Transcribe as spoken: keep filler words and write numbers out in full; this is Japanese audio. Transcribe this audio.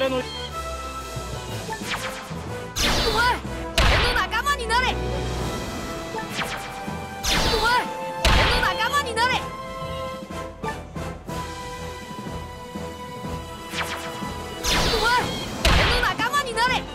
らの。おい、 俺の仲間になれ。おい、俺の仲間になれ。おい、俺の仲間になれ。